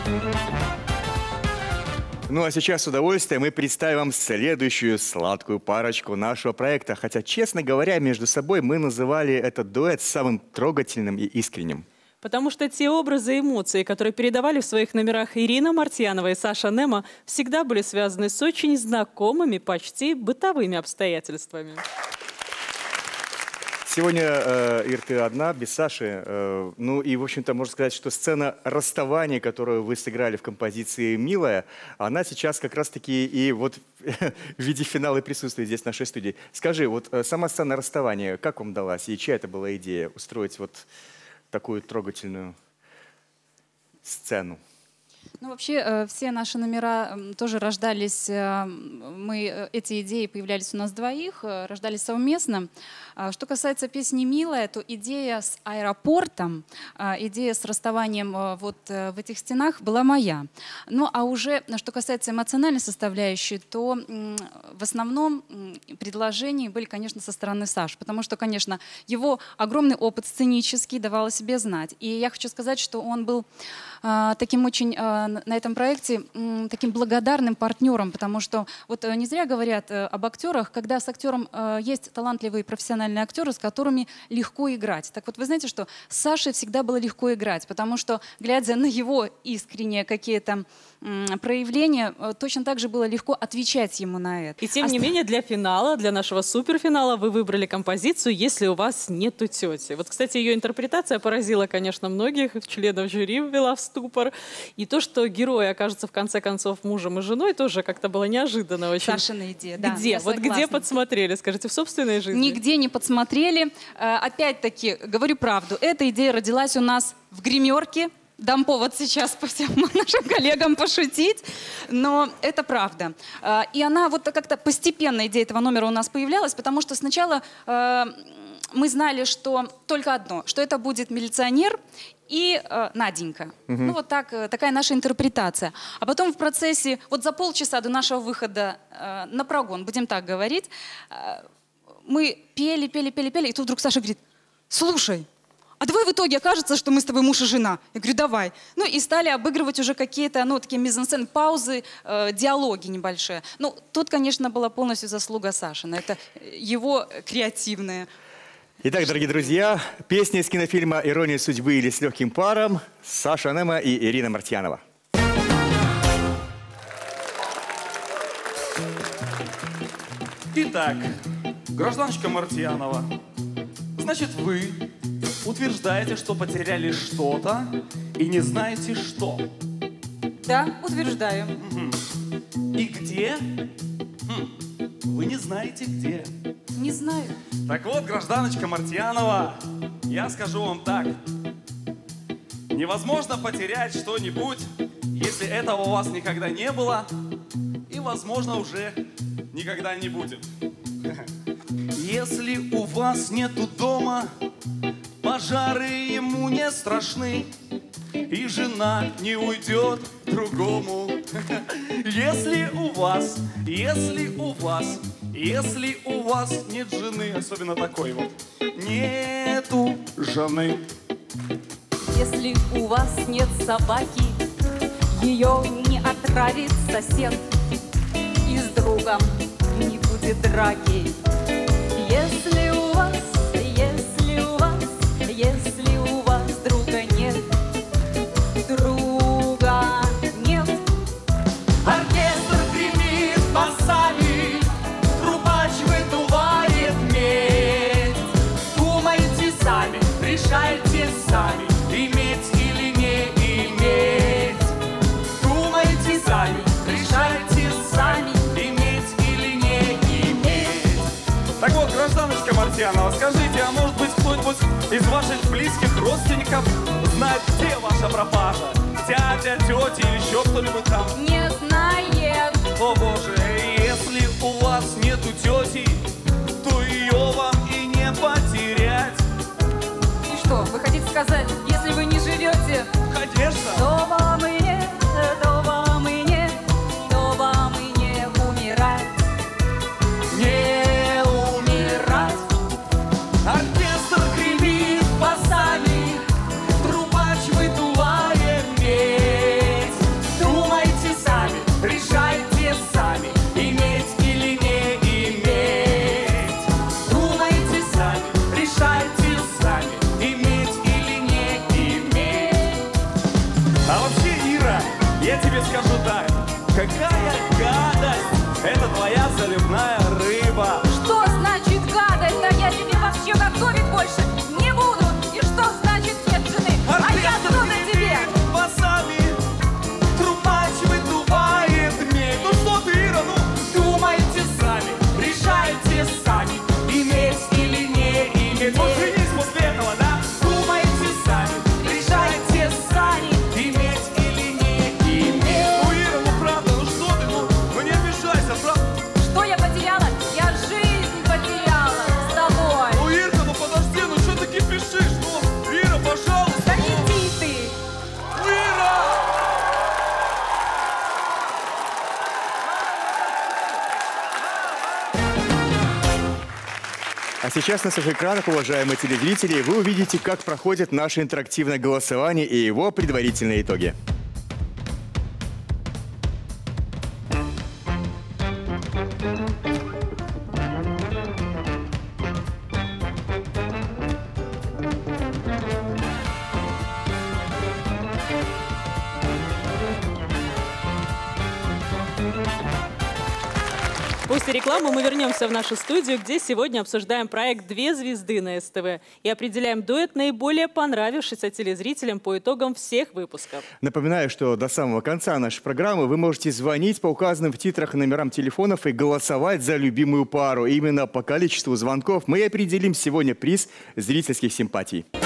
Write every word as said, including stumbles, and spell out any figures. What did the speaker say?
Ну а сейчас с удовольствием мы представим вам следующую сладкую парочку нашего проекта. Хотя, честно говоря, между собой мы называли этот дуэт самым трогательным и искренним. Потому что те образы и эмоции, которые передавали в своих номерах Ирина Мартьянова и Саша Нема, всегда были связаны с очень знакомыми, почти бытовыми обстоятельствами. Сегодня, э, Ир, ты одна, без Саши. Э, ну и, в общем-то, можно сказать, что сцена расставания, которую вы сыграли в композиции «Милая», она сейчас как раз-таки и вот в виде финала и присутствует здесь в нашей студии. Скажи, вот э, сама сцена расставания, как вам далась? И чья это была идея устроить вот такую трогательную сцену? Ну, вообще, все наши номера тоже рождались, мы, эти идеи появлялись у нас двоих, рождались совместно. Что касается песни «Милая», то идея с аэропортом, идея с расставанием вот в этих стенах была моя. Ну, а уже, что касается эмоциональной составляющей, то в основном предложения были, конечно, со стороны Саши, потому что, конечно, его огромный опыт сценический давал о себе знать. И я хочу сказать, что он был таким очень на этом проекте таким благодарным партнером, потому что вот не зря говорят об актерах, когда с актером есть талантливые профессиональные актеры, с которыми легко играть. Так вот, вы знаете, что с Сашей всегда было легко играть, потому что, глядя на его искренние какие-то проявления, точно так же было легко отвечать ему на это. И тем не менее, для финала, для нашего суперфинала вы выбрали композицию «Если у вас нету тети». Вот, кстати, ее интерпретация поразила, конечно, многих членов жюри, ввела в ступор. И то, что герои окажутся в конце концов мужем и женой, тоже как-то было неожиданно очень. Сашина идея, да. Где? Вот где подсмотрели, скажите, в собственной жизни? Нигде не подсмотрели. Опять-таки, говорю правду, эта идея родилась у нас в гримерке. Дам повод сейчас по всем нашим коллегам пошутить, но это правда. И она вот как-то постепенно, идея этого номера у нас появлялась, потому что сначала мы знали, что только одно, что это будет милиционер и э, Наденька. Угу. Ну вот так, такая наша интерпретация. А потом в процессе, вот за полчаса до нашего выхода э, на прогон, будем так говорить, э, мы пели, пели, пели, пели, и тут вдруг Саша говорит: слушай, а давай в итоге окажется, что мы с тобой муж и жена. Я говорю, давай. Ну и стали обыгрывать уже какие-то, ну, такие мизансцены, паузы, э, диалоги небольшие. Ну, тут, конечно, была полностью заслуга Сашина. Это его креативная. Итак, дорогие друзья, песни из кинофильма «Ирония судьбы» или «С легким паром», Саша Нема и Ирина Мартьянова. Итак, гражданочка Мартьянова, значит, вы утверждаете, что потеряли что-то и не знаете, что? Да, утверждаю. Угу. И где? Хм. Вы не знаете, где? Не знаю. Так вот, гражданочка Мартьянова, я скажу вам так. Невозможно потерять что-нибудь, если этого у вас никогда не было, и, возможно, уже никогда не будет. Если у вас нету дома, пожары ему не страшны, и жена не уйдет к другому. Если у вас, если у вас, если у вас нет жены, особенно такой вот, нету жены. Если у вас нет собаки, ее не отравит сосед, и с другом не будет драки. Если у вас, если у вас, если у вас друга нет, друга нет. Оркестр гремит басами, трубач выдувает медь. Думайте сами, решайте сами, иметь или не иметь. Думайте сами, решайте сами, иметь или не иметь. Так вот, гражданочка Мартьянова, скажите, а может быть кто-нибудь из ваших близких родственников знает, где ваша пропажа? Дядя, тетя или еще кто-нибудь там? Не знает. О боже, если у вас нету тети, то ее вам и не потерять. И что, вы хотите сказать, если вы не живете, Конечно. то вам и нет, то вам и нет, то вам и не умирать. Не умирать. Оркестр гремит басами, трубач выдувает медь. Я тебе скажу так, какая гадость, это твоя заливная рыба. Что значит гадость? Да я тебе вообще готовить больше не буду. И что значит нет жены? А я кто на тебе? Васаби, трубач выдувает медь. Ну что ты, Ира, ну думайте сами, решайте сами, иметь или не иметь. Вот женись после этого, да? Думайте сами, решайте сами, иметь или не иметь. Ну, Ира, ну правда, ну что ты, ну, ну не обижайся, правда? Что я потеряла? Я жизнь потеряла с тобой. Ну, Ирка, ну подожди, ну что ты кипишишь? Ну, Ира, пожалуйста. Да иди ты. Ира! А сейчас на своих экранах, уважаемые телезрители, вы увидите, как проходит наше интерактивное голосование и его предварительные итоги. После рекламы мы вернемся в нашу студию, где сегодня обсуждаем проект «Две звезды» на СТВ и определяем дуэт, наиболее понравившийся телезрителям по итогам всех выпусков. Напоминаю, что до самого конца нашей программы вы можете звонить по указанным в титрах номерам телефонов и голосовать за любимую пару. Именно по количеству звонков мы и определим сегодня приз зрительских симпатий.